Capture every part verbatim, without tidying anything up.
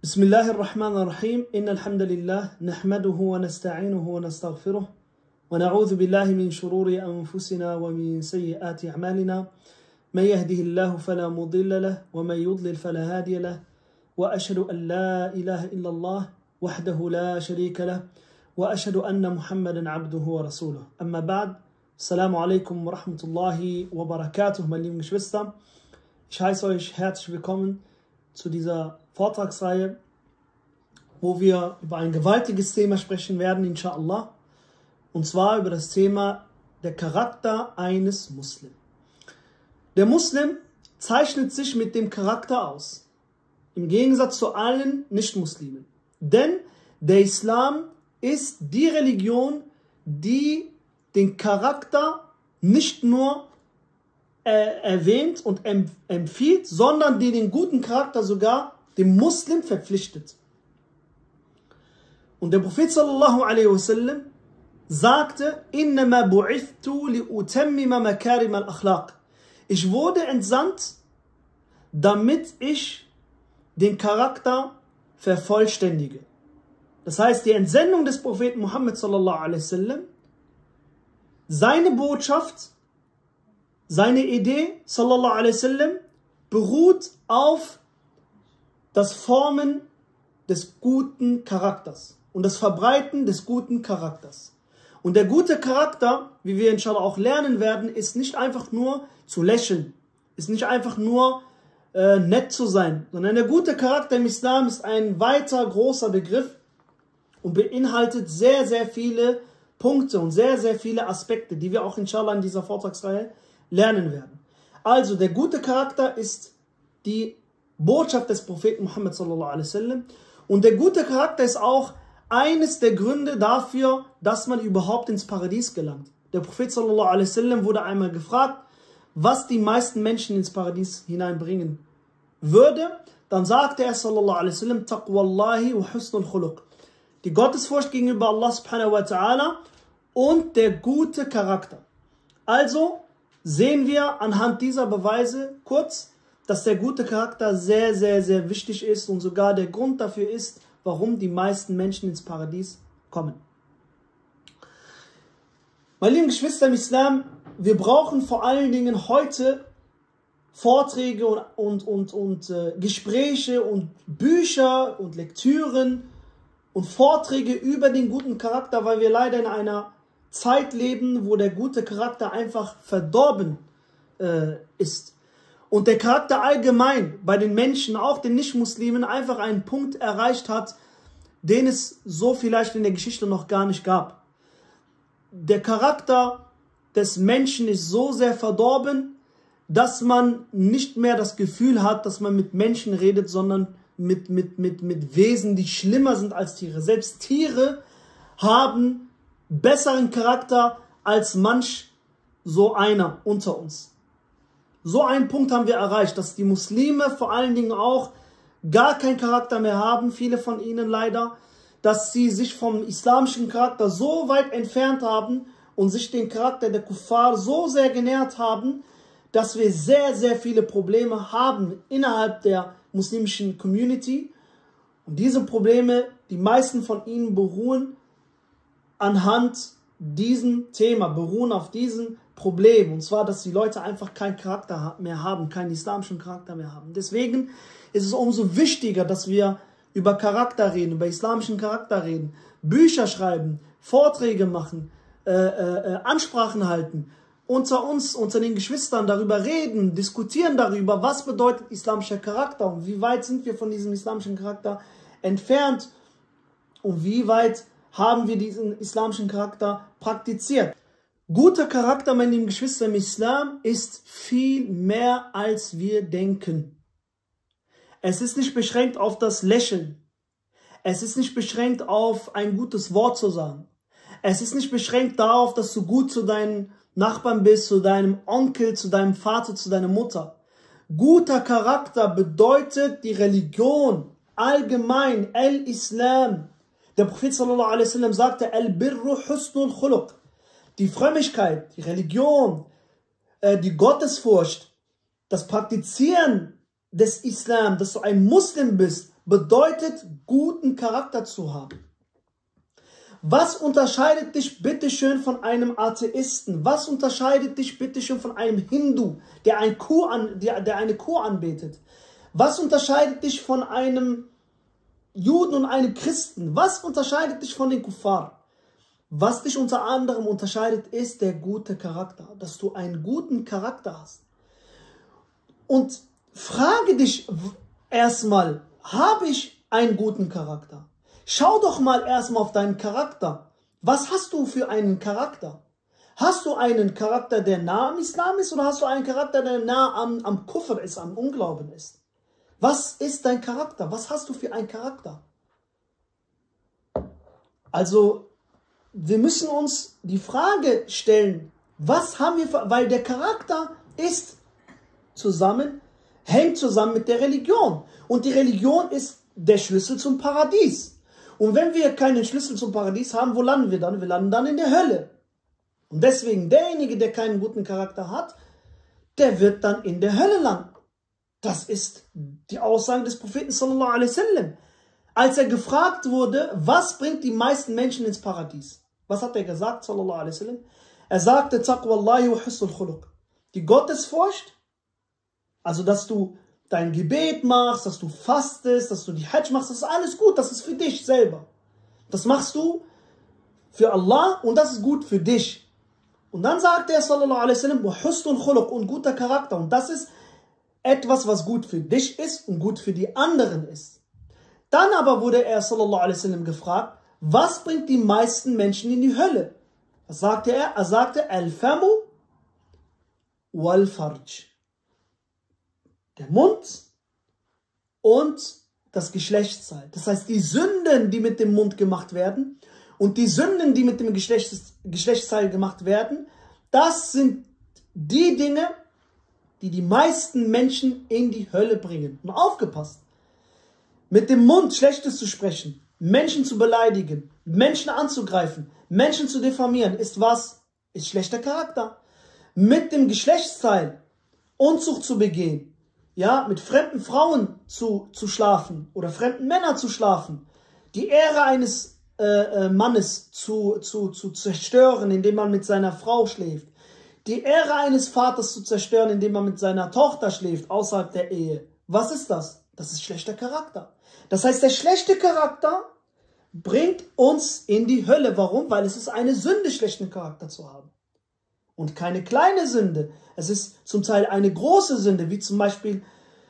بسم الله الرحمن الرحيم إن الحمد لله نحمده ونستعينه ونستغفره ونعوذ بالله من شرور أنفسنا ومن سيئات أعمالنا من يهده الله فلا مضل له ومن يضلل فلا هادي له وأشهد أن لا إله إلا الله وحده لا شريك له وأشهد أن محمدا عبده ورسوله. أما بعد, Assalamu alaikum wa rahmatullahi wa barakatuh, meine lieben Geschwister. Ich heiße euch herzlich willkommen zu dieser Vortragsreihe, wo wir über ein gewaltiges Thema sprechen werden, inshallah. Und zwar über das Thema der Charakter eines Muslims. Der Muslim zeichnet sich mit dem Charakter aus, im Gegensatz zu allen Nicht-Muslimen. Denn der Islam ist die Religion, die den Charakter nicht nur äh, erwähnt und empf empfiehlt, sondern die den guten Charakter sogar dem Muslim verpflichtet. Und der Prophet sallallahu alaihi wasallam sagte: Innama bu'ithtu li'utammima makarim al-akhlaq. Ich wurde entsandt, damit ich den Charakter vervollständige. Das heißt, die Entsendung des Propheten Muhammad sallallahu alaihi wasallam, seine Botschaft, seine Idee sallallahu alaihi wasallam beruht auf das Formen des guten Charakters und das Verbreiten des guten Charakters. Und der gute Charakter, wie wir inshallah auch lernen werden, ist nicht einfach nur zu lächeln, ist nicht einfach nur äh, nett zu sein, sondern der gute Charakter im Islam ist ein weiter großer Begriff und beinhaltet sehr, sehr viele Punkte und sehr, sehr viele Aspekte, die wir auch inshallah in dieser Vortragsreihe lernen werden. Also der gute Charakter ist die Botschaft des Propheten Muhammad sallallahu alaihi wasallam, und der gute Charakter ist auch eines der Gründe dafür, dass man überhaupt ins Paradies gelangt. Der Prophet sallallahu alaihi wasallam wurde einmal gefragt, was die meisten Menschen ins Paradies hineinbringen würde. Dann sagte er sallallahu alaihi wasallam: Taqwallahi wa husnul khuluq. Die Gottesfurcht gegenüber Allah subhanahu wa ta'ala und der gute Charakter. Also sehen wir anhand dieser Beweise kurz, dass der gute Charakter sehr, sehr, sehr wichtig ist und sogar der Grund dafür ist, warum die meisten Menschen ins Paradies kommen. Meine lieben Geschwister im Islam, wir brauchen vor allen Dingen heute Vorträge und, und, und, und äh, Gespräche und Bücher und Lektüren und Vorträge über den guten Charakter, weil wir leider in einer Zeit leben, wo der gute Charakter einfach verdorben äh, ist. Und der Charakter allgemein bei den Menschen, auch den Nicht-Muslimen, einfach einen Punkt erreicht hat, den es so vielleicht in der Geschichte noch gar nicht gab. Der Charakter des Menschen ist so sehr verdorben, dass man nicht mehr das Gefühl hat, dass man mit Menschen redet, sondern mit, mit, mit, mit Wesen, die schlimmer sind als Tiere. Selbst Tiere haben besseren Charakter als manch so einer unter uns. So einen Punkt haben wir erreicht, dass die Muslime vor allen Dingen auch gar keinen Charakter mehr haben, viele von ihnen leider, dass sie sich vom islamischen Charakter so weit entfernt haben und sich den Charakter der Kuffar so sehr genähert haben, dass wir sehr, sehr viele Probleme haben innerhalb der muslimischen Community. Und diese Probleme, die meisten von ihnen beruhen anhand diesem Thema, beruhen auf diesem Problem. Und zwar, dass die Leute einfach keinen Charakter mehr haben, keinen islamischen Charakter mehr haben. Deswegen ist es umso wichtiger, dass wir über Charakter reden, über islamischen Charakter reden, Bücher schreiben, Vorträge machen, äh, äh, Ansprachen halten, unter uns, unter den Geschwistern darüber reden, diskutieren darüber, was bedeutet islamischer Charakter und wie weit sind wir von diesem islamischen Charakter entfernt und wie weit haben wir diesen islamischen Charakter praktiziert. Guter Charakter, meine lieben Geschwister im Islam, ist viel mehr als wir denken. Es ist nicht beschränkt auf das Lächeln. Es ist nicht beschränkt auf ein gutes Wort zu sagen. Es ist nicht beschränkt darauf, dass du gut zu deinen Nachbarn bist, zu deinem Onkel, zu deinem Vater, zu deiner Mutter. Guter Charakter bedeutet die Religion, allgemein, al-Islam. Der Prophet sallallahu alaihi wasallam sagte: Al-Birru husnul khuluq. Die Frömmigkeit, die Religion, äh, die Gottesfurcht, das Praktizieren des Islam, dass du ein Muslim bist, bedeutet, guten Charakter zu haben. Was unterscheidet dich bitteschön von einem Atheisten? Was unterscheidet dich bitteschön von einem Hindu, der, ein Kuh an, der, der eine Kuh anbetet? Was unterscheidet dich von einem Juden und einem Christen? Was unterscheidet dich von den Kuffar? Was dich unter anderem unterscheidet, ist der gute Charakter, dass du einen guten Charakter hast. Und frage dich erstmal, habe ich einen guten Charakter? Schau doch mal erstmal auf deinen Charakter. Was hast du für einen Charakter? Hast du einen Charakter, der nah am Islam ist, oder hast du einen Charakter, der nah am, am Kufr ist, am Unglauben ist? Was ist dein Charakter? Was hast du für einen Charakter? Also, wir müssen uns die Frage stellen, was haben wir für, weil der Charakter ist zusammen, hängt zusammen mit der Religion. Und die Religion ist der Schlüssel zum Paradies. Und wenn wir keinen Schlüssel zum Paradies haben, wo landen wir dann? Wir landen dann in der Hölle. Und deswegen, derjenige, der keinen guten Charakter hat, der wird dann in der Hölle landen. Das ist die Aussage des Propheten sallallahu alaihi wasallam. Als er gefragt wurde, was bringt die meisten Menschen ins Paradies? Was hat er gesagt, sallallahu alaihi wasallam? Er sagte, Taqwallahi wa husnul khuluq. Die Gottesfurcht, also dass du dein Gebet machst, dass du fastest, dass du die Hajj machst, das ist alles gut, das ist für dich selber. Das machst du für Allah und das ist gut für dich. Und dann sagt er, sallallahu alaihi wasallam, wa husnul khuluq, und guter Charakter. Und das ist etwas, was gut für dich ist und gut für die anderen ist. Dann aber wurde er, sallallahu alaihi wasallam, gefragt, was bringt die meisten Menschen in die Hölle? Was sagte er? Er sagte, al-famu wal-farj. Der Mund und das Geschlechtsteil. Das heißt, die Sünden, die mit dem Mund gemacht werden und die Sünden, die mit dem Geschlechts Geschlechtsteil gemacht werden, das sind die Dinge, die die meisten Menschen in die Hölle bringen. Und aufgepasst, mit dem Mund Schlechtes zu sprechen, Menschen zu beleidigen, Menschen anzugreifen, Menschen zu diffamieren, ist was? Ist schlechter Charakter. Mit dem Geschlechtsteil Unzucht zu begehen, ja, mit fremden Frauen zu, zu schlafen oder fremden Männern zu schlafen, die Ehre eines äh, äh, Mannes zu, zu, zu zerstören, indem man mit seiner Frau schläft, die Ehre eines Vaters zu zerstören, indem man mit seiner Tochter schläft, außerhalb der Ehe. Was ist das? Das ist schlechter Charakter. Das heißt, der schlechte Charakter bringt uns in die Hölle. Warum? Weil es ist eine Sünde, schlechten Charakter zu haben. Und keine kleine Sünde. Es ist zum Teil eine große Sünde, wie zum Beispiel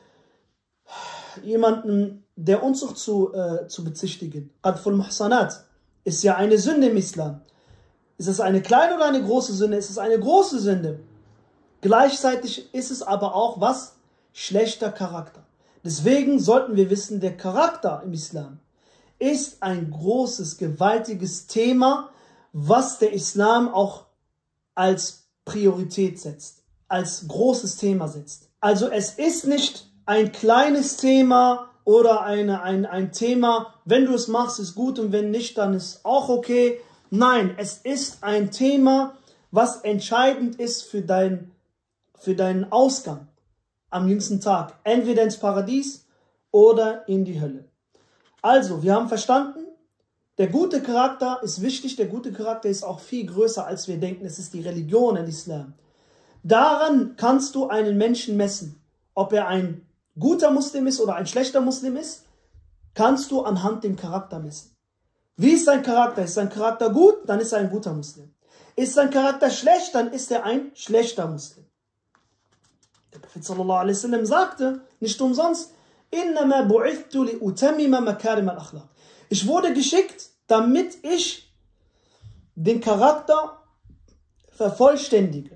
jemanden der Unzucht zu, äh, zu bezichtigen. Qadful Muhsanat ist ja eine Sünde im Islam. Ist es eine kleine oder eine große Sünde? Ist es eine große Sünde? Gleichzeitig ist es aber auch was? Schlechter Charakter. Deswegen sollten wir wissen, der Charakter im Islam ist ein großes, gewaltiges Thema, was der Islam auch als Priorität setzt, als großes Thema setzt. Also es ist nicht ein kleines Thema oder eine, ein, ein Thema, wenn du es machst, ist gut und wenn nicht, dann ist auch okay. Nein, es ist ein Thema, was entscheidend ist für, dein, für deinen Ausgang am jüngsten Tag. Entweder ins Paradies oder in die Hölle. Also, wir haben verstanden, der gute Charakter ist wichtig, der gute Charakter ist auch viel größer, als wir denken. Es ist die Religion, der Islam. Daran kannst du einen Menschen messen. Ob er ein guter Muslim ist oder ein schlechter Muslim ist, kannst du anhand dem Charakter messen. Wie ist sein Charakter? Ist sein Charakter gut? Dann ist er ein guter Muslim. Ist sein Charakter schlecht? Dann ist er ein schlechter Muslim. Der Prophet sallallahu alaihi wasallam sagte, nicht umsonst, إِنَّمَا بُعِثْتُ لِأُتَمِّمَ مَكَارِمَ الْأَخْلَاقِ. Ich wurde geschickt, damit ich den Charakter vervollständige.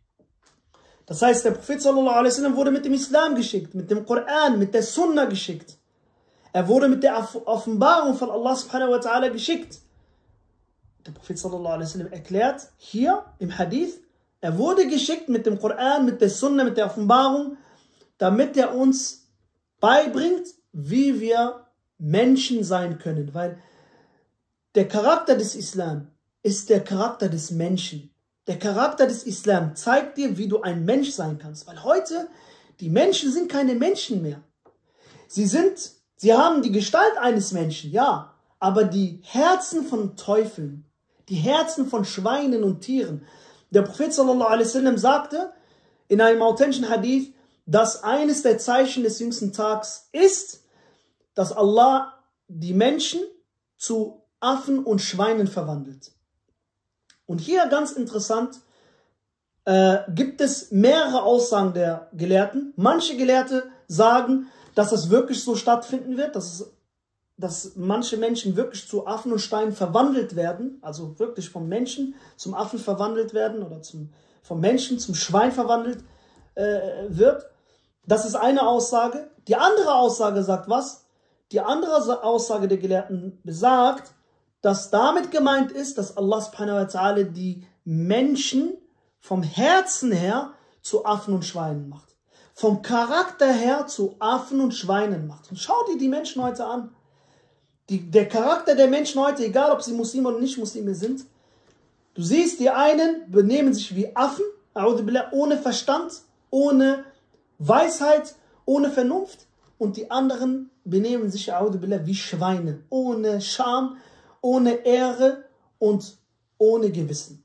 Das heißt, der Prophet sallallahu alaihi wasallam wurde mit dem Islam geschickt, mit dem Koran, mit der Sunna geschickt. Er wurde mit der Offenbarung von Allah subhanahu wa ta'ala geschickt. Der Prophet sallallahu alaihi wasallam erklärt hier im Hadith, er wurde geschickt mit dem Koran, mit der Sunna, mit der Offenbarung, damit er uns beibringt, wie wir Menschen sein können. Weil der Charakter des Islam ist der Charakter des Menschen. Der Charakter des Islam zeigt dir, wie du ein Mensch sein kannst. Weil heute, die Menschen sind keine Menschen mehr. Sie sind Sie haben die Gestalt eines Menschen, ja, aber die Herzen von Teufeln, die Herzen von Schweinen und Tieren. Der Prophet sallallahu alaihi wasallam sagte in einem authentischen Hadith, dass eines der Zeichen des jüngsten Tags ist, dass Allah die Menschen zu Affen und Schweinen verwandelt. Und hier ganz interessant, äh, gibt es mehrere Aussagen der Gelehrten. Manche Gelehrte sagen, dass es wirklich so stattfinden wird, dass, es, dass manche Menschen wirklich zu Affen und Steinen verwandelt werden, also wirklich vom Menschen zum Affen verwandelt werden oder zum, vom Menschen zum Schwein verwandelt äh, wird. Das ist eine Aussage. Die andere Aussage sagt was? Die andere Aussage der Gelehrten besagt, dass damit gemeint ist, dass Allah subhanahu wa ta'ala die Menschen vom Herzen her zu Affen und Schweinen macht. Vom Charakter her zu Affen und Schweinen macht. Und schau dir die Menschen heute an. Die, der Charakter der Menschen heute, egal ob sie Muslime oder nicht Muslime sind, du siehst, die einen benehmen sich wie Affen, ohne Verstand, ohne Weisheit, ohne Vernunft. Und die anderen benehmen sich wie Schweine, ohne Scham, ohne Ehre und ohne Gewissen.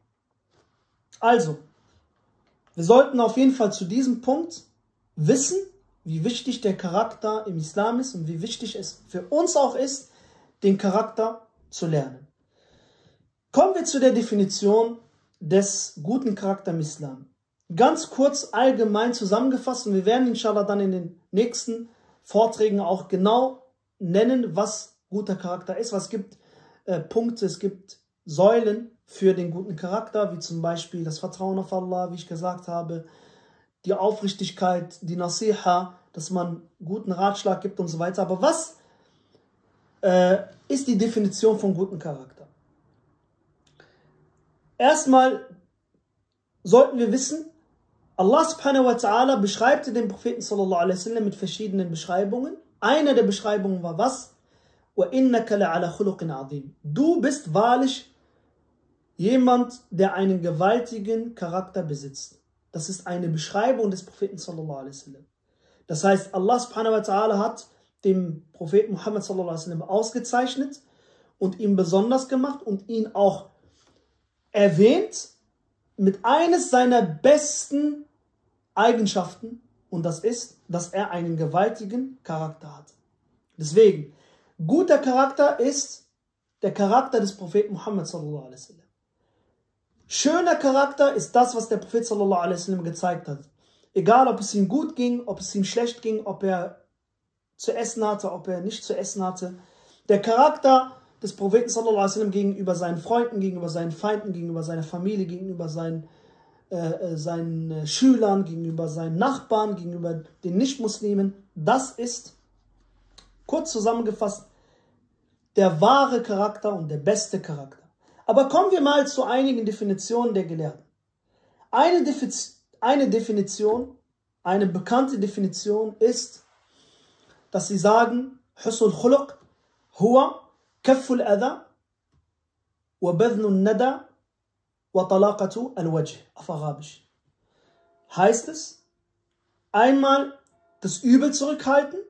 Also, wir sollten auf jeden Fall zu diesem Punkt wissen, wie wichtig der Charakter im Islam ist und wie wichtig es für uns auch ist, den Charakter zu lernen. Kommen wir zu der Definition des guten Charakters im Islam. Ganz kurz allgemein zusammengefasst, und wir werden inshallah dann in den nächsten Vorträgen auch genau nennen, was guter Charakter ist. Was gibt äh, Punkte, es gibt Säulen für den guten Charakter, wie zum Beispiel das Vertrauen auf Allah, wie ich gesagt habe, die Aufrichtigkeit, die Nasiha, dass man guten Ratschlag gibt und so weiter. Aber was äh, ist die Definition von gutem Charakter? Erstmal sollten wir wissen, Allah subhanahu wa ta'ala beschreibt den Propheten sallallahu alaihi wasallam mit verschiedenen Beschreibungen. Eine der Beschreibungen war was? وَإِنَّكَ لَعَلَى خُلُقٍ عَظِيمٍ. Du bist wahrlich jemand, der einen gewaltigen Charakter besitzt. Das ist eine Beschreibung des Propheten sallallahu alaihi wasallam. Das heißt, Allah subhanahu wa ta'ala hat dem Propheten Muhammad sallallahu alaihi wasallam ausgezeichnet und ihn besonders gemacht und ihn auch erwähnt mit eines seiner besten Eigenschaften, und das ist, dass er einen gewaltigen Charakter hat. Deswegen, guter Charakter ist der Charakter des Propheten Muhammad sallallahu alaihi wasallam. Schöner Charakter ist das, was der Prophet sallallahu alaihi wasallam gezeigt hat. Egal, ob es ihm gut ging, ob es ihm schlecht ging, ob er zu essen hatte, ob er nicht zu essen hatte. Der Charakter des Propheten sallallahu alaihi wasallam gegenüber seinen Freunden, gegenüber seinen Feinden, gegenüber seiner Familie, gegenüber seinen, äh, seinen äh, Schülern, gegenüber seinen Nachbarn, gegenüber den Nichtmuslimen, das ist, kurz zusammengefasst, der wahre Charakter und der beste Charakter. Aber kommen wir mal zu einigen Definitionen der Gelehrten. Eine, Defiz eine Definition, eine bekannte Definition ist, dass sie sagen, Husnul Khuluq huwa kafful adha wa badhnul nada wa talaqatu al-wajh auf Arabisch. Heißt es, einmal das Übel zurückhalten,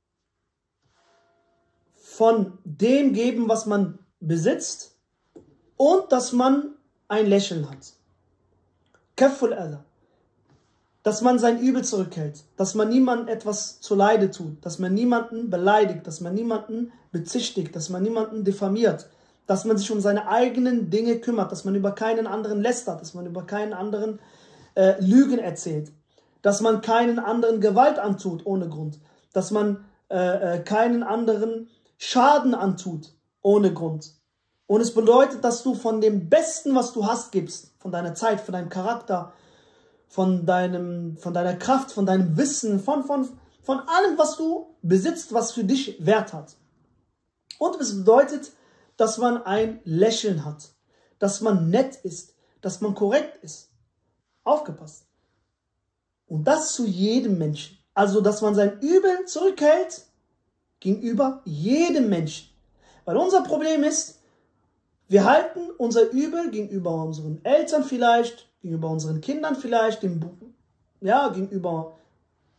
von dem geben, was man besitzt, und dass man ein Lächeln hat. Kafful adha. Dass man sein Übel zurückhält, dass man niemandem etwas zuleide tut, dass man niemanden beleidigt, dass man niemanden bezichtigt, dass man niemanden diffamiert, dass man sich um seine eigenen Dinge kümmert, dass man über keinen anderen lästert, dass man über keinen anderen äh, Lügen erzählt, dass man keinen anderen Gewalt antut ohne Grund, dass man äh, äh, keinen anderen Schaden antut ohne Grund. Und es bedeutet, dass du von dem Besten, was du hast, gibst, von deiner Zeit, von deinem Charakter, von, deinem, von deiner Kraft, von deinem Wissen, von, von, von allem, was du besitzt, was für dich Wert hat. Und es bedeutet, dass man ein Lächeln hat, dass man nett ist, dass man korrekt ist. Aufgepasst. Und das zu jedem Menschen. Also, dass man sein Übel zurückhält gegenüber jedem Menschen. Weil unser Problem ist, wir halten unser Übel gegenüber unseren Eltern vielleicht, gegenüber unseren Kindern vielleicht, dem, ja, gegenüber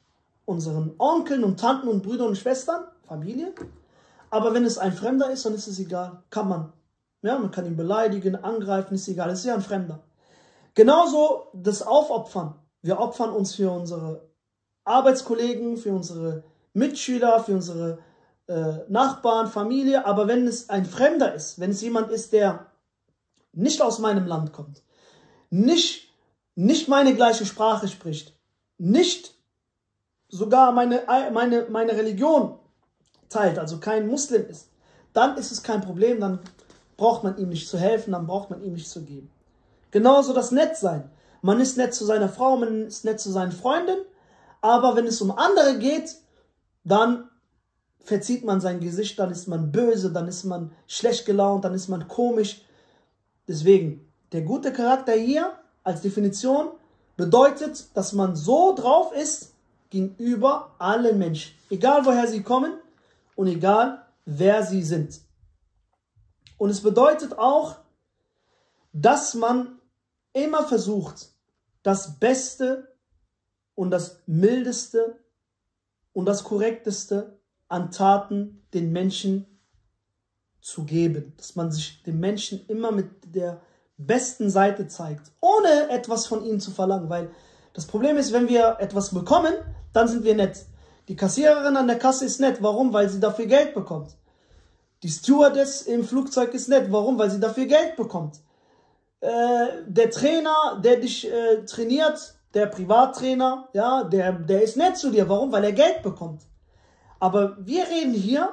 unseren Onkeln und Tanten und Brüdern und Schwestern, Familie. Aber wenn es ein Fremder ist, dann ist es egal. Kann man. Ja, man kann ihn beleidigen, angreifen, ist egal. Es ist ja ein Fremder. Genauso das Aufopfern. Wir opfern uns für unsere Arbeitskollegen, für unsere Mitschüler, für unsere äh, Nachbarn, Familie. Aber wenn es ein Fremder ist, wenn es jemand ist, der nicht aus meinem Land kommt, nicht, nicht meine gleiche Sprache spricht, nicht sogar meine, meine, meine Religion teilt, also kein Muslim ist, dann ist es kein Problem, dann braucht man ihm nicht zu helfen, dann braucht man ihm nicht zu geben. Genauso das Nettsein. Man ist nett zu seiner Frau, man ist nett zu seinen Freunden, aber wenn es um andere geht, dann verzieht man sein Gesicht, dann ist man böse, dann ist man schlecht gelaunt, dann ist man komisch. Deswegen, der gute Charakter hier als Definition bedeutet, dass man so drauf ist gegenüber allen Menschen, egal woher sie kommen und egal wer sie sind. Und es bedeutet auch, dass man immer versucht, das Beste und das Mildeste und das Korrekteste an Taten den Menschen zu geben. Dass man sich den Menschen immer mit der besten Seite zeigt, ohne etwas von ihnen zu verlangen. Weil das Problem ist, wenn wir etwas bekommen, dann sind wir nett. Die Kassiererin an der Kasse ist nett. Warum? Weil sie dafür Geld bekommt. Die Stewardess im Flugzeug ist nett. Warum? Weil sie dafür Geld bekommt. Äh, der Trainer, der dich äh, trainiert, der Privattrainer, ja, der, der ist nett zu dir. Warum? Weil er Geld bekommt. Aber wir reden hier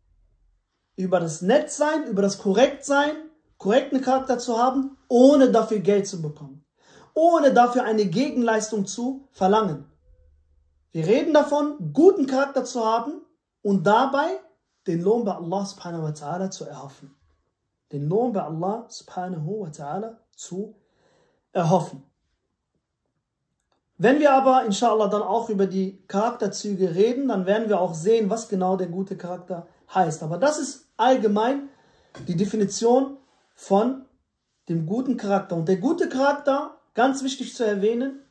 über das Nettsein, über das Korrektsein, korrekten Charakter zu haben, ohne dafür Geld zu bekommen. Ohne dafür eine Gegenleistung zu verlangen. Wir reden davon, guten Charakter zu haben und dabei den Lohn bei Allah subhanahu wa ta'ala zu erhoffen. Den Lohn bei Allah subhanahu wa ta'ala zu erhoffen. Wenn wir aber inshallah dann auch über die Charakterzüge reden, dann werden wir auch sehen, was genau der gute Charakter heißt. Aber das ist allgemein die Definition von dem guten Charakter. Und der gute Charakter, ganz wichtig zu erwähnen,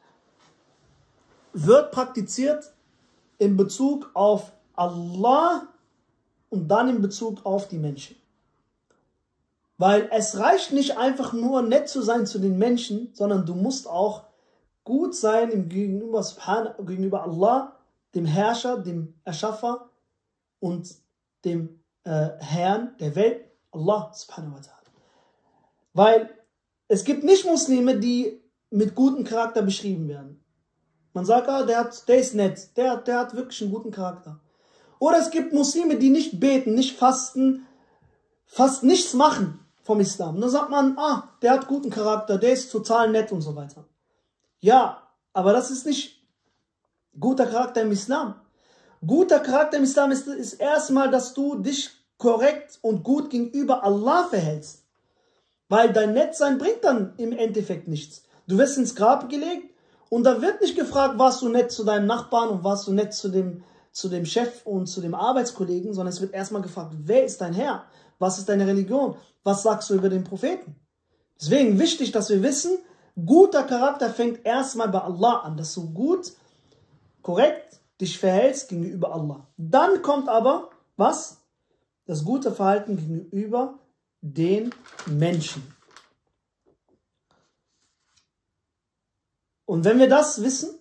wird praktiziert in Bezug auf Allah und dann in Bezug auf die Menschen. Weil es reicht nicht einfach nur nett zu sein zu den Menschen, sondern du musst auch gut sein im Gegenüber, gegenüber Allah, dem Herrscher, dem Erschaffer und dem äh, Herrn der Welt, Allah subhanahu wa ta'ala. Weil es gibt nicht Muslime, die mit gutem Charakter beschrieben werden. Man sagt, ah, der, hat, der ist nett, der, der hat wirklich einen guten Charakter. Oder es gibt Muslime, die nicht beten, nicht fasten, fast nichts machen vom Islam. Und dann sagt man, ah, der hat guten Charakter, der ist total nett und so weiter. Ja, aber das ist nicht guter Charakter im Islam. Guter Charakter im Islam ist, ist erstmal, dass du dich korrekt und gut gegenüber Allah verhältst. Weil dein Nettsein bringt dann im Endeffekt nichts. Du wirst ins Grab gelegt und da wird nicht gefragt, warst du nett zu deinem Nachbarn und warst du nett zu dem, zu dem Chef und zu dem Arbeitskollegen, sondern es wird erstmal gefragt, wer ist dein Herr? Was ist deine Religion? Was sagst du über den Propheten? Deswegen wichtig, dass wir wissen, guter Charakter fängt erstmal bei Allah an, dass du gut, korrekt dich verhältst gegenüber Allah. Dann kommt aber, was? Das gute Verhalten gegenüber den Menschen. Und wenn wir das wissen,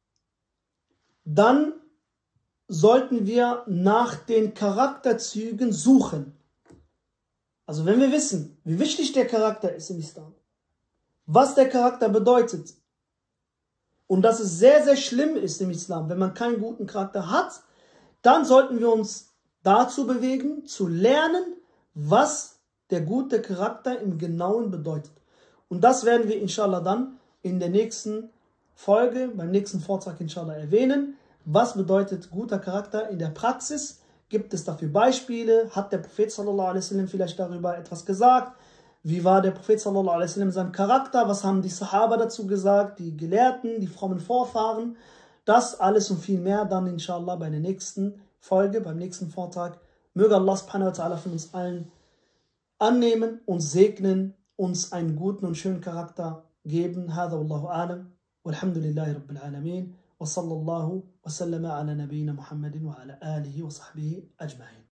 dann sollten wir nach den Charakterzügen suchen. Also wenn wir wissen, wie wichtig der Charakter ist im Islam, was der Charakter bedeutet und dass es sehr, sehr schlimm ist im Islam, wenn man keinen guten Charakter hat, dann sollten wir uns dazu bewegen, zu lernen, was der gute Charakter im Genauen bedeutet. Und das werden wir inshallah dann in der nächsten Folge, beim nächsten Vortrag inshallah erwähnen. Was bedeutet guter Charakter in der Praxis? Gibt es dafür Beispiele? Hat der Prophet sallallahu alaihi wasallam vielleicht darüber etwas gesagt? Wie war der Prophet sallallahu alaihi wasallam sein Charakter? Was haben die Sahaba dazu gesagt? Die Gelehrten, die frommen Vorfahren? Das alles und viel mehr dann inshallah bei der nächsten Folge, beim nächsten Vortrag. Möge Allah subhanahu wa ta'ala von uns allen annehmen und segnen, uns einen guten und schönen Charakter geben. Hada wallahu alam. Walhamdulillahi rabbil alamin. وصلى الله وسلم على نبينا محمد وعلى آله وصحبه أجمعين.